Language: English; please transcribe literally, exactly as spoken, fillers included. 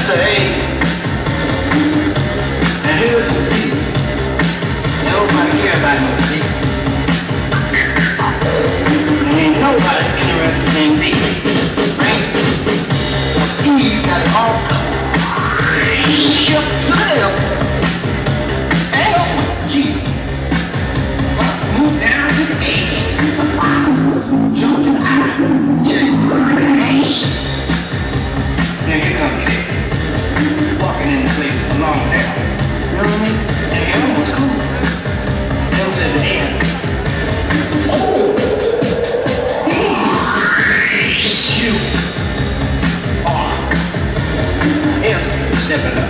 That's the A. And here's the B. Nobody care about no C. And ain't nobody interested in D. Right? Steve's got it all covered. Shut the hell. L, G. Move down to the H. Jump to the I. Then here comes K. Walking in the place along there. You know what I mean? And the other one's cool. Them's at the end. Oh! D. U. R. S. Stepping up.